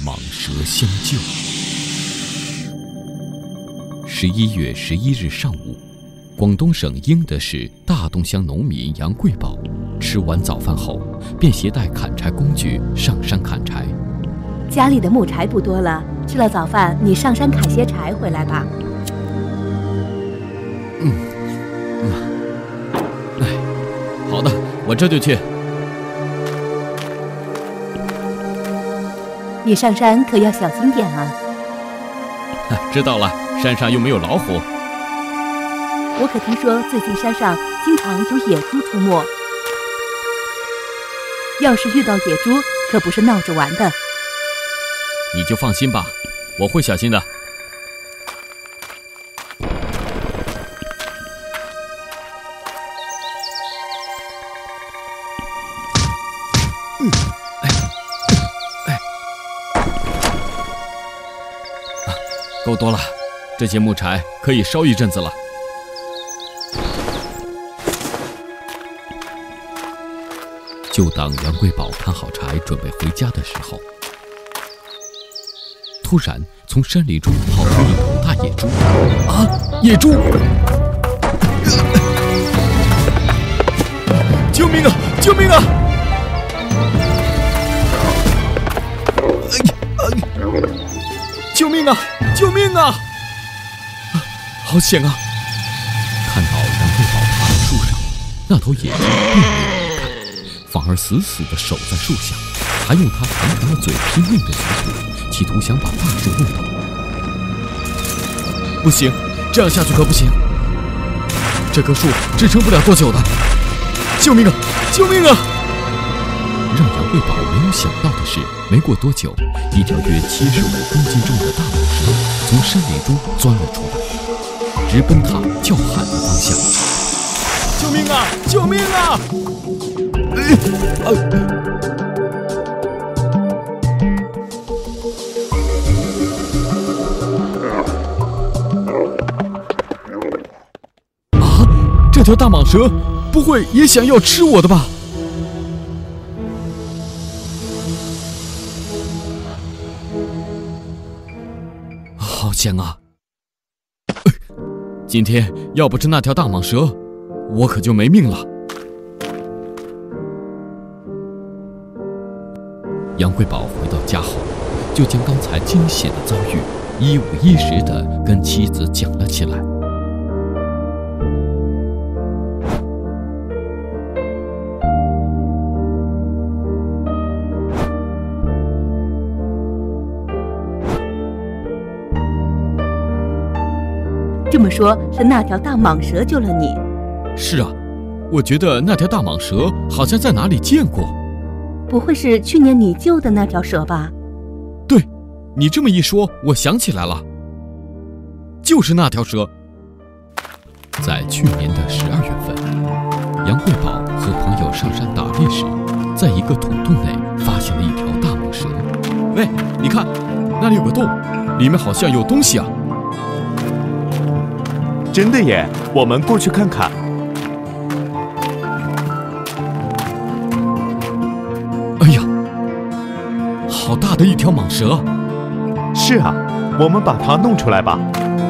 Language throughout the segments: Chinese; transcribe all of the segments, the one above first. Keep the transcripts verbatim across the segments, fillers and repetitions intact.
蟒蛇相救。十一月十一日上午，广东省英德市大东乡农民杨贵宝吃完早饭后，便携带砍柴工具上山砍柴。 家里的木柴不多了，吃了早饭，你上山砍些柴回来吧。 嗯，嗯，哎，好的，我这就去。 你上山可要小心点啊。 知道了，山上又没有老虎。 我可听说最近山上经常有野猪出没，要是遇到野猪，可不是闹着玩的。 你就放心吧，我会小心的。嗯，哎，哎，啊，够多了，这些木柴可以烧一阵子了。就当杨贵宝砍好柴准备回家的时候，突然从山林中跑出一头大野猪！啊，野猪！救命啊！救命啊！救命啊！救命啊！好险啊！看到杨贵宝爬到树上，那头野猪并没有离开，反而死死地守在树下，还用它长长的嘴拼命地掘土，企图想把大树弄倒。不行，这样下去可不行，这棵树支撑不了多久的。救命啊！救命啊！让杨贵宝没有想到的是，没过多久，一条约七十五公斤重的大蟒蛇从山林中钻了出来，直奔他叫喊的方向。救命啊！救命啊！呃啊！这条大蟒蛇不会也想要吃我的吧？好险啊！今天要不是那条大蟒蛇，我可就没命了。杨贵宝回到家后，就将刚才惊险的遭遇一五一十地跟妻子讲了起来。 这么说，是那条大蟒蛇救了你？ 是啊，我觉得那条大蟒蛇好像在哪里见过。 不会是去年你救的那条蛇吧？ 对，你这么一说，我想起来了，就是那条蛇。在去年的十二月份，杨贵宝和朋友上山打猎时，在一个土洞内发现了一条大蟒蛇。喂，你看，那里有个洞，里面好像有东西啊。 真的耶，我们过去看看。 哎呀，好大的一条蟒蛇！ 是啊，我们把它弄出来吧。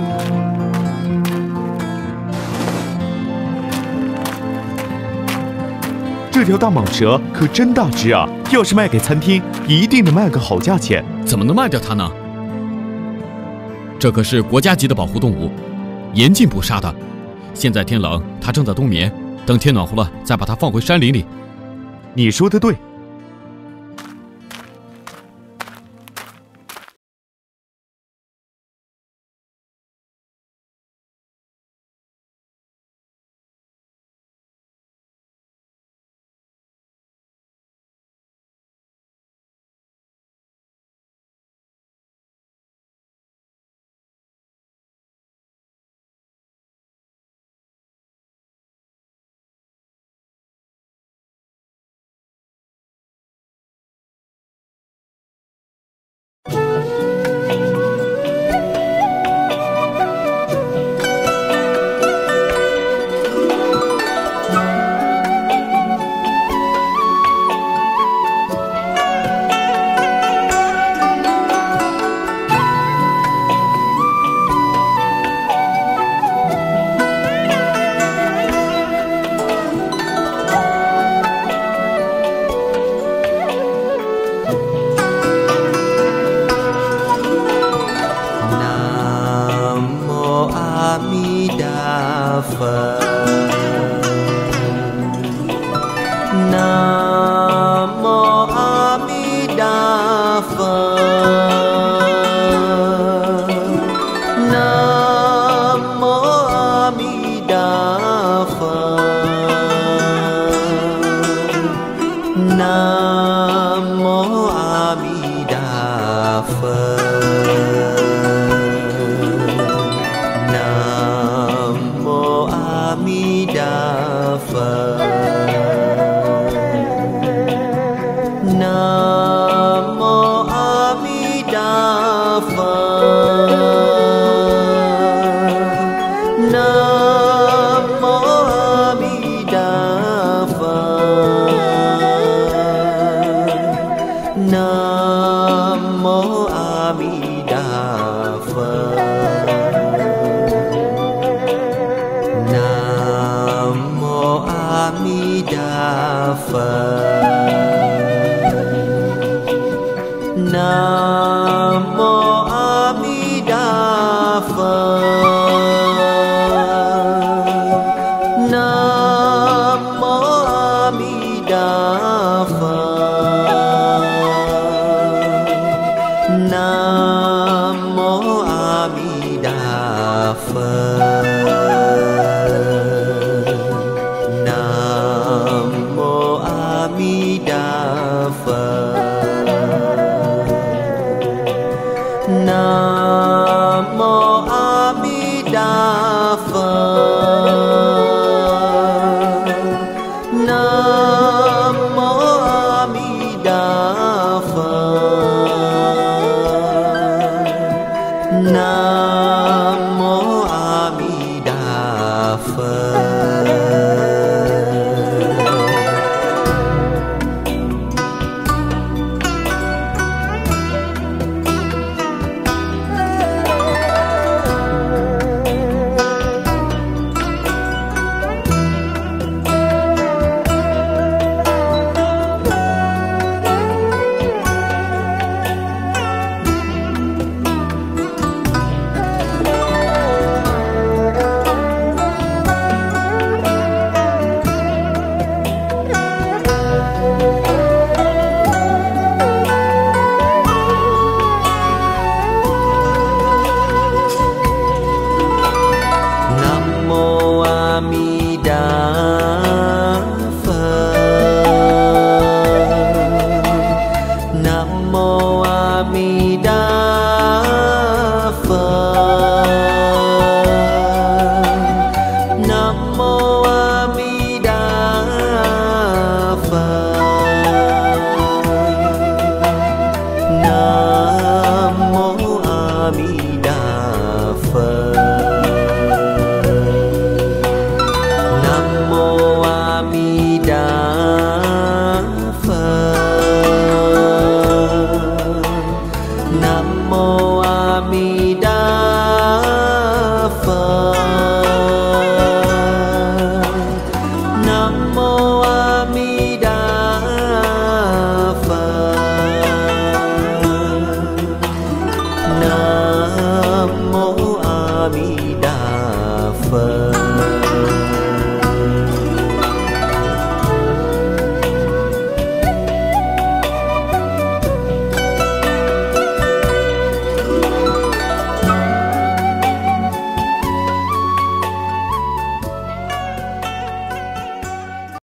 这条大蟒蛇可真大只啊！要是卖给餐厅，一定能卖个好价钱。 怎么能卖掉它呢？这可是国家级的保护动物。严禁捕杀的，现在天冷，它正在冬眠，等天暖和了，再把它放回山林里。 你说的对。 Nam mô A Di Đà